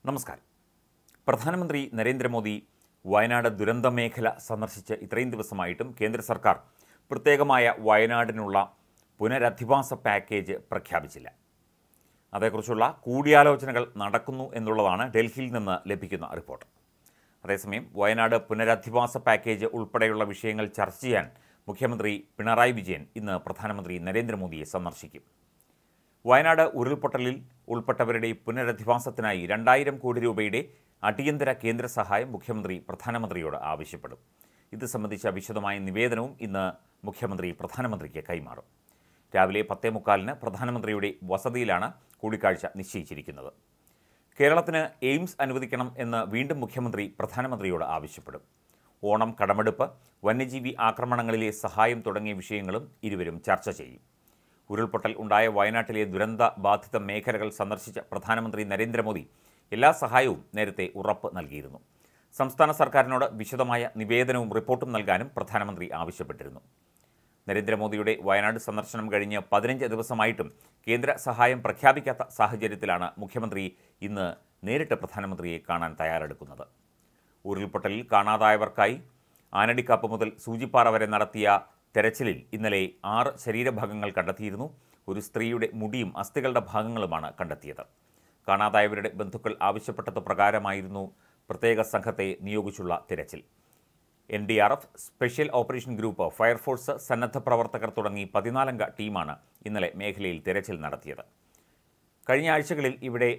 നമസ്കാരം. പ്രധാനമന്ത്രി നരേന്ദ്രമോദി വയനാട് ദുരന്ത മേഖല സന്ദർശിച്ച് ഇത്രയും ദിവസമായിട്ടും കേന്ദ്ര സർക്കാർ പ്രത്യേകമായ വയനാടിനുള്ള പുനരധിവാസ പാക്കേജ് പ്രഖ്യാപിച്ചില്ല. അതേക്കുറിച്ചുള്ള കൂടിയാലോചനകൾ നടക്കുന്നു എന്നുള്ളതാണ് ഡൽഹിയിൽ നിന്ന് ലഭിക്കുന്ന റിപ്പോർട്ട്. അതേസമയം വയനാട് പുനരധിവാസ പാക്കേജ് ഉൾപ്പെടെയുള്ള വിഷയങ്ങൾ ചർച്ച ചെയ്യാൻ മുഖ്യമന്ത്രി പിണറായി വിജയൻ ഇന്ന് പ്രധാനമന്ത്രി നരേന്ദ്രമോദിയെ സന്ദർശിക്കും. വയനാട് ഉരുൾപൊട്ടലിൽ ഉൾപ്പെട്ടവരുടെ പുനരധിവാസത്തിനായി 2000 കോടി രൂപയുടെ അടിയന്തര കേന്ദ്ര സഹായം മുഖ്യമന്ത്രി പ്രധാനമന്ത്രിയോട് ആവശ്യപ്പെടും. ഇത് സംബന്ധിച്ച വിശദമായ നിവേദനവും ഇന്ന് മുഖ്യമന്ത്രി പ്രധാനമന്ത്രിക്ക് കൈമാറും. രാവിലെ 10:45 പ്രധാനമന്ത്രിയുടെ വസതിയിലാണ് കൂടിക്കാഴ്ച നിശ്ചയിച്ചിരിക്കുന്നത്. കേരളത്തിന് എയിംസ് അനുവദിക്കണം എന്ന് വീണ്ടും മുഖ്യമന്ത്രി പ്രധാനമന്ത്രിയോട് ആവശ്യപ്പെടും. ഓണം, കടമെടുപ്പ്, വന്യജീവി ആക്രമണങ്ങളിലെ സഹായം തുടങ്ങിയ വിഷയങ്ങളും ഇരുവരും ചർച്ച ചെയ്യും. ഉരുൾപൊട്ടൽ ഉണ്ടായ വയനാട്ടിലെ ദുരന്ത ബാധിത മേഖലകൾ സന്ദർശിച്ച പ്രധാനമന്ത്രി നരേന്ദ്രമോദി എല്ലാ സഹായവും നേരത്തെ ഉറപ്പ് നൽകിയിരുന്നു. സംസ്ഥാന സർക്കാരിനോട് വിശദമായ നിവേദനവും റിപ്പോർട്ടും നൽകാനും പ്രധാനമന്ത്രി ആവശ്യപ്പെട്ടിരുന്നു. നരേന്ദ്രമോദിയുടെ വയനാട് സന്ദർശനം കഴിഞ്ഞ് 15 ദിവസമായിട്ടും കേന്ദ്ര സഹായം പ്രഖ്യാപിക്കാത്ത സാഹചര്യത്തിലാണ് മുഖ്യമന്ത്രി ഇന്ന് നേരിട്ട് പ്രധാനമന്ത്രിയെ കാണാൻ തയ്യാറെടുക്കുന്നത്. ഉരുൾപൊട്ടലിൽ കാണാതായവർക്കായി ആനടിക്കാപ്പ് മുതൽ സൂചിപ്പാറ വരെ നടത്തിയ തെരച്ചിലിൽ ഇന്നലെ 6 ശരീരഭാഗങ്ങൾ കണ്ടെത്തിയിരുന്നു. ഒരു സ്ത്രീയുടെ മുടിയും അസ്ഥികളുടെ ഭാഗങ്ങളുമാണ് കണ്ടെത്തിയത്. കാണാതായവരുടെ ബന്ധുക്കൾ ആവശ്യപ്പെട്ടത് പ്രകാരമായിരുന്നു പ്രത്യേക സംഘത്തെ നിയോഗിച്ചുള്ള തിരച്ചിൽ. NDRF, special operation group, fire force, സന്നദ്ധ പ്രവർത്തകർ തുടങ്ങി 14 അംഗ ടീമാണ് ഇന്നലെ മേഖലയിൽ തിരച്ചിൽ നടത്തിയത്. കഴിഞ്ഞ ആഴ്ചകളിൽ ഇവിടെ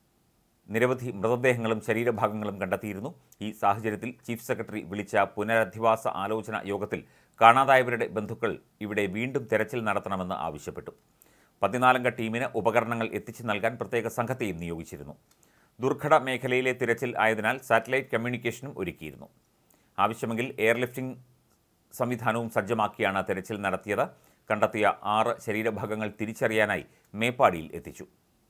നിരവധി മൃതദേഹങ്ങളും ശരീരഭാഗങ്ങളും കണ്ടെത്തിയിരുന്നു. ഈ സാഹചര്യത്തിൽ ചീഫ് സെക്രട്ടറി വിളിച്ച പുനരധിവാസ ആലോചന യോഗത്തിൽ കാണാതായവരുടെ ബന്ധുക്കൾ ഇവിടെ വീണ്ടും തെരച്ചിൽ നടത്തണമെന്ന് ആവശ്യപ്പെട്ടു. 14 അംഗ ടീമിന് ഉപകരണങ്ങൾ എത്തിച്ചു നൽകാൻ പ്രത്യേക സംഘത്തെയും നിയോഗിച്ചിരുന്നു. ദുർഘട മേഖലയിലെ തിരച്ചിൽ ആയതിനാൽ സാറ്റലൈറ്റ് കമ്മ്യൂണിക്കേഷനും ഒരുക്കിയിരുന്നു. ആവശ്യമെങ്കിൽ എയർലിഫ്റ്റിംഗ് സംവിധാനവും സജ്ജമാക്കിയാണ് തെരച്ചിൽ നടത്തിയത്. കണ്ടെത്തിയ 6 ശരീരഭാഗങ്ങൾ തിരിച്ചറിയാനായി മേപ്പാടിയിൽ എത്തിച്ചു.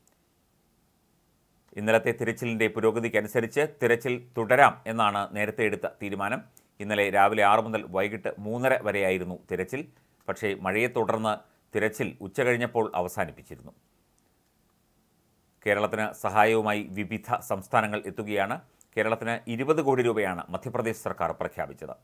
ഇന്നലത്തെ തിരച്ചിലിൻ്റെ പുരോഗതിക്കനുസരിച്ച് തിരച്ചിൽ തുടരാം എന്നാണ് നേരത്തെ എടുത്ത തീരുമാനം. ഇന്നലെ രാവിലെ 6 മുതൽ വൈകിട്ട് 3:30 വരെയായിരുന്നു തിരച്ചിൽ. പക്ഷേ മഴയെ തുടർന്ന് തിരച്ചിൽ ഉച്ചകഴിഞ്ഞപ്പോൾ അവസാനിപ്പിച്ചിരുന്നു. കേരളത്തിന് സഹായവുമായി വിവിധ സംസ്ഥാനങ്ങൾ എത്തുകയാണ്. കേരളത്തിന് 20 കോടി രൂപയാണ് മധ്യപ്രദേശ് സർക്കാർ പ്രഖ്യാപിച്ചത്.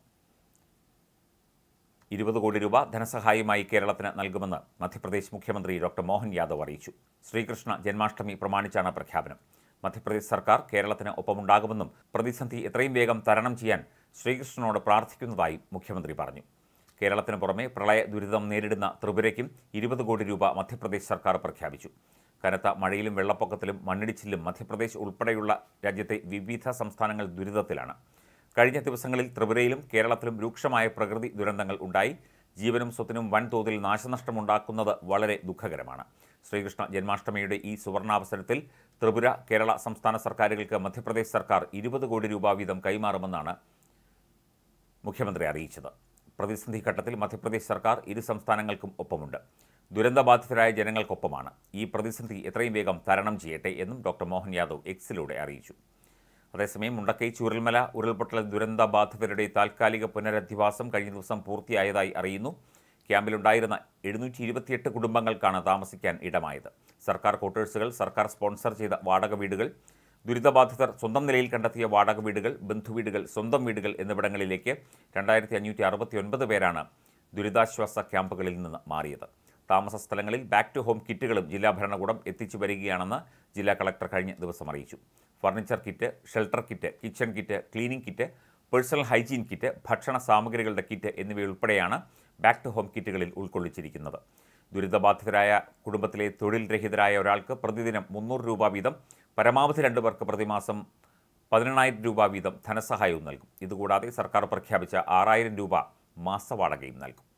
20 കോടി രൂപ ധനസഹായമായി കേരളത്തിന് നൽകുമെന്ന് മധ്യപ്രദേശ് മുഖ്യമന്ത്രി ഡോക്ടർ മോഹൻ യാദവ് അറിയിച്ചു. ശ്രീകൃഷ്ണ ജന്മാഷ്ടമി പ്രമാണിച്ചാണ് പ്രഖ്യാപനം. മധ്യപ്രദേശ് സർക്കാർ കേരളത്തിന് ഒപ്പമുണ്ടാകുമെന്നും പ്രതിസന്ധി എത്രയും വേഗം തരണം ചെയ്യാൻ ശ്രീകൃഷ്ണനോട് പ്രാർത്ഥിക്കുന്നതായും മുഖ്യമന്ത്രി പറഞ്ഞു. കേരളത്തിന് പുറമെ പ്രളയ ദുരിതം നേരിടുന്ന ത്രിപുരയ്ക്കും 20 കോടി രൂപ മധ്യപ്രദേശ് സർക്കാർ പ്രഖ്യാപിച്ചു. കനത്ത മഴയിലും വെള്ളപ്പൊക്കത്തിലും മണ്ണിടിച്ചിലും മധ്യപ്രദേശ് ഉൾപ്പെടെയുള്ള രാജ്യത്തെ വിവിധ സംസ്ഥാനങ്ങൾ ദുരിതത്തിലാണ്. കഴിഞ്ഞ ദിവസങ്ങളിൽ ത്രിപുരയിലും കേരളത്തിലും രൂക്ഷമായ പ്രകൃതി ദുരന്തങ്ങൾ ഉണ്ടായി. ജീവനും സ്വത്തിനും വൻതോതിൽ നാശനഷ്ടമുണ്ടാക്കുന്നത് വളരെ ദുഃഖകരമാണ്. ശ്രീകൃഷ്ണ ജന്മാഷ്ടമിയുടെ ഈ സുവർണാവസരത്തിൽ ത്രിപുര, കേരള സംസ്ഥാന സർക്കാരുകൾക്ക് മധ്യപ്രദേശ് സർക്കാർ 20 കോടി രൂപ വീതം കൈമാറുമെന്നാണ് മുഖ്യമന്ത്രി അറിയിച്ചത്. പ്രതിസന്ധി ഘട്ടത്തിൽ മധ്യപ്രദേശ് സർക്കാർ ഇരു സംസ്ഥാനങ്ങൾക്കും ഒപ്പമുണ്ട്. ദുരന്തബാധിതരായ ജനങ്ങൾക്കൊപ്പമാണ്. ഈ പ്രതിസന്ധി എത്രയും വേഗം തരണം ചെയ്യട്ടെ എന്നും ഡോക്ടർ മോഹൻ യാദവ് എക്സിലൂടെ അറിയിച്ചു. അതേസമയം മുണ്ടക്കൈ ചൂരൽമല ഉരുൾപൊട്ടൽ ദുരന്തബാധിതരുടെ താൽക്കാലിക പുനരധിവാസം കഴിഞ്ഞ ദിവസം പൂർത്തിയായതായി അറിയുന്നു. ക്യാമ്പിലുണ്ടായിരുന്ന 728 കുടുംബങ്ങൾക്കാണ് താമസിക്കാൻ ഇടമായത്. സർക്കാർ ക്വാർട്ടേഴ്സുകൾ, സർക്കാർ സ്പോൺസർ ചെയ്ത വാടക വീടുകൾ, ദുരിതബാധിതർ സ്വന്തം നിലയിൽ കണ്ടെത്തിയ വാടക വീടുകൾ, ബന്ധുവീടുകൾ, സ്വന്തം വീടുകൾ എന്നിവിടങ്ങളിലേക്ക് 2569 പേരാണ് ദുരിതാശ്വാസ ക്യാമ്പുകളിൽ നിന്ന് മാറിയത്. താമസ സ്ഥലങ്ങളിൽ ബാക്ക് ടു ഹോം കിറ്റുകളും ജില്ലാ ഭരണകൂടം എത്തിച്ചു വരികയാണെന്ന് ജില്ലാ കളക്ടർ കഴിഞ്ഞ ദിവസം അറിയിച്ചു. Furniture kit, shelter kit, kitchen kit, cleaning kit, personal hygiene kit, ഭക്ഷണ സാമഗ്രികളുടെ കിറ്റ് എന്നിവയുൾപ്പെടെയാണ് ബാക്ക് ടു ഹോം കിറ്റുകളിൽ ഉൾക്കൊള്ളിച്ചിരിക്കുന്നത്. ദുരിതബാധിതരായ കുടുംബത്തിലെ തൊഴിൽ രഹിതരായ ഒരാൾക്ക് പ്രതിദിനം 300 രൂപ വീതം, പരമാവധി 2 പേർക്ക് പ്രതിമാസം 18,000 രൂപ വീതം ധനസഹായവും നൽകും. ഇതുകൂടാതെ സർക്കാർ പ്രഖ്യാപിച്ച 6,000 രൂപ മാസവാടകയും നൽകും.